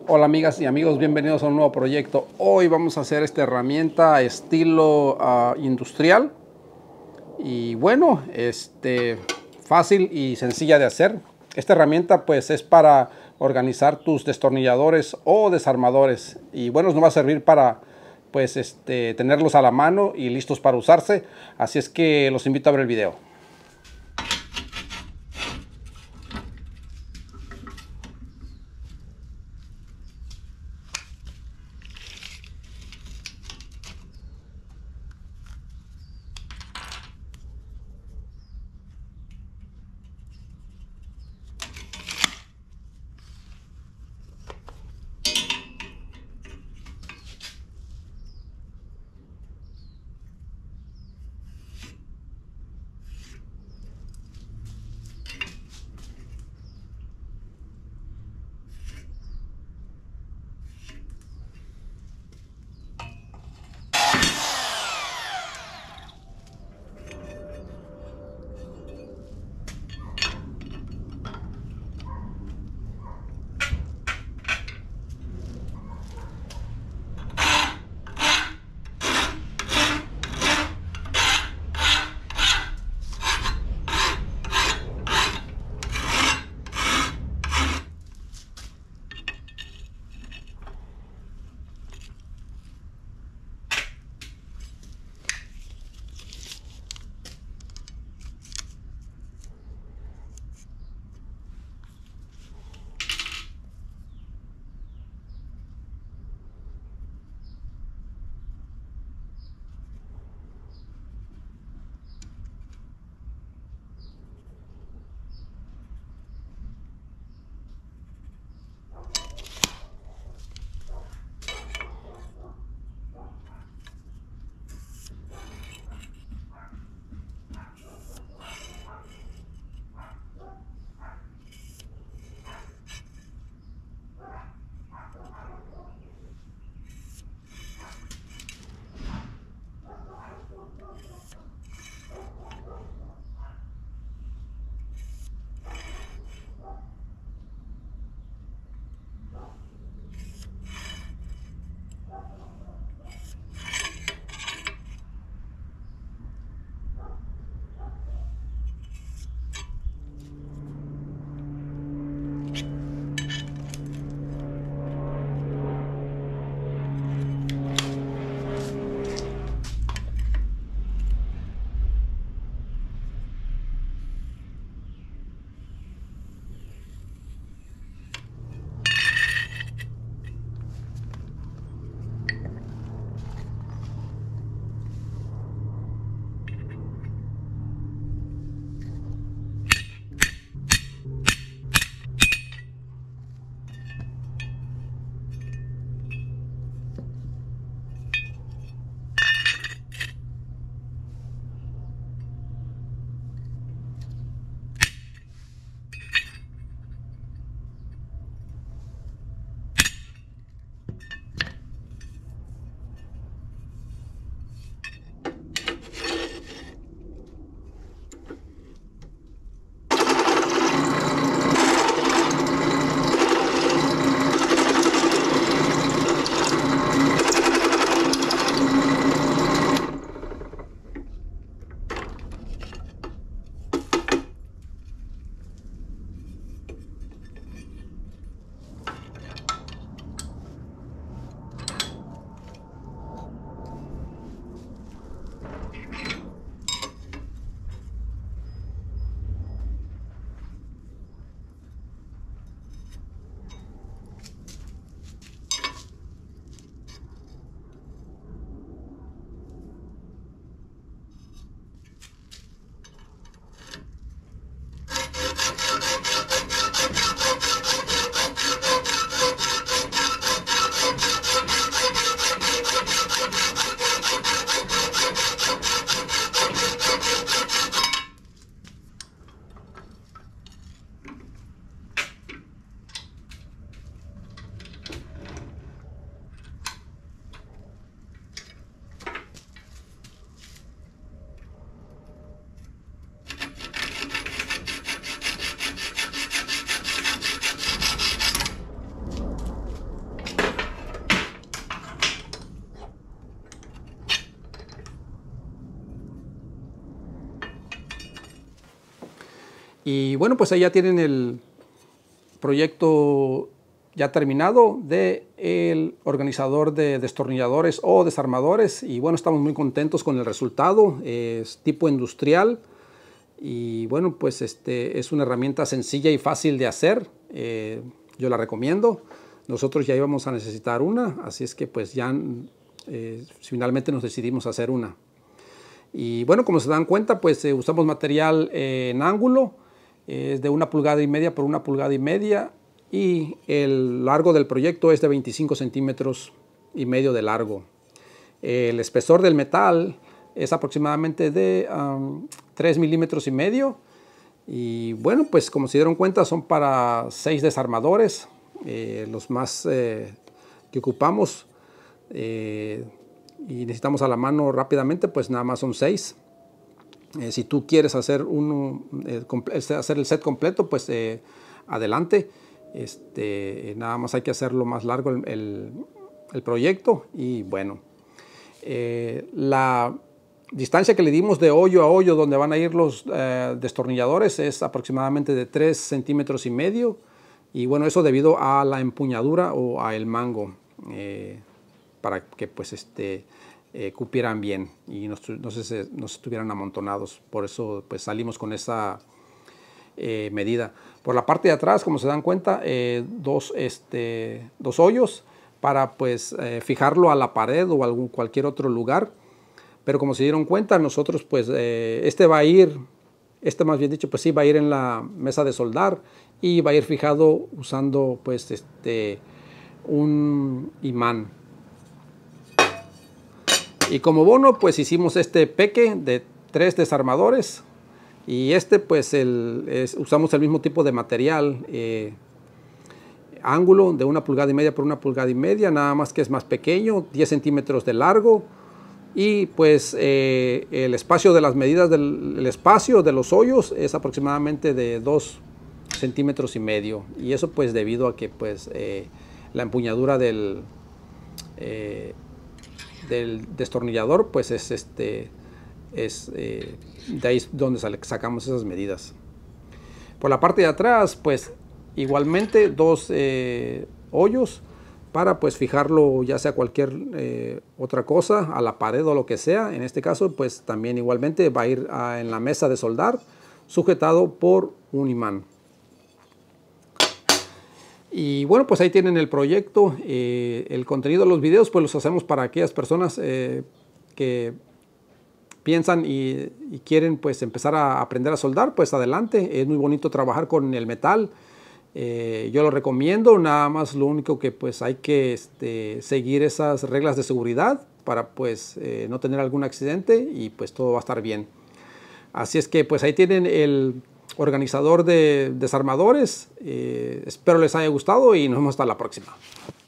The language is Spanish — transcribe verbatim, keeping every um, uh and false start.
Hola amigas y amigos, bienvenidos a un nuevo proyecto. Hoy vamos a hacer esta herramienta estilo uh, industrial y bueno, este, fácil y sencilla de hacer. Esta herramienta pues es para organizar tus destornilladores o desarmadores y bueno, nos va a servir para pues este, tenerlos a la mano y listos para usarse. Así es que los invito a ver el video. Y bueno, pues ahí ya tienen el proyecto ya terminado de el organizador de destornilladores o desarmadores. Y bueno, estamos muy contentos con el resultado. Es tipo industrial. Y bueno, pues este es una herramienta sencilla y fácil de hacer. Eh, yo la recomiendo. Nosotros ya íbamos a necesitar una, así es que pues ya eh, finalmente nos decidimos a hacer una. Y bueno, como se dan cuenta, pues eh, usamos material eh, en ángulo, es eh, de una pulgada y media por una pulgada y media, y el largo del proyecto es de veinticinco centímetros y medio de largo. El espesor del metal es aproximadamente de um, tres milímetros y medio. Y bueno, pues como se dieron cuenta, son para seis desarmadores, eh, los más eh, que ocupamos. Eh, y necesitamos a la mano rápidamente, pues nada más son seis. Eh, si tú quieres hacer, uno, eh, hacer el set completo, pues eh, adelante. Este, nada más hay que hacerlo más largo el, el, el proyecto. Y bueno, eh, la distancia que le dimos de hoyo a hoyo donde van a ir los eh, destornilladores es aproximadamente de tres centímetros y medio. Y bueno, eso debido a la empuñadura o a el mango, eh, para que pues este eh, cupieran bien y no, no, se, no se estuvieran amontonados. Por eso pues salimos con esa eh, medida. Por la parte de atrás, como se dan cuenta, eh, dos, este, dos hoyos para pues eh, fijarlo a la pared o a algún, cualquier otro lugar. Pero como se dieron cuenta, nosotros pues eh, este va a ir, este más bien dicho, pues sí va a ir en la mesa de soldar y va a ir fijado usando pues este un imán. Y como bono, pues hicimos este peque de tres desarmadores. Y este, pues, el, es, usamos el mismo tipo de material. Eh, ángulo de una pulgada y media por una pulgada y media. Nada más que es más pequeño, diez centímetros de largo. Y pues eh, el espacio de las medidas del el espacio de los hoyos es aproximadamente de dos centímetros y medio. Y eso pues debido a que pues eh, la empuñadura del... Eh, del destornillador pues es este es eh, de ahí es donde sacamos esas medidas. Por la parte de atrás pues igualmente dos eh, hoyos para pues fijarlo ya sea cualquier eh, otra cosa a la pared o lo que sea. En este caso pues también igualmente va a ir a, en la mesa de soldar sujetado por un imán. Y bueno, pues ahí tienen el proyecto. Eh, el contenido de los videos pues los hacemos para aquellas personas eh, que piensan y, y quieren pues empezar a aprender a soldar. Pues adelante, es muy bonito trabajar con el metal. Eh, yo lo recomiendo, nada más lo único que pues hay que este, seguir esas reglas de seguridad para pues eh, no tener algún accidente y pues todo va a estar bien. Así es que pues ahí tienen el organizador de desarmadores. Eh, espero les haya gustado y nos vemos hasta la próxima.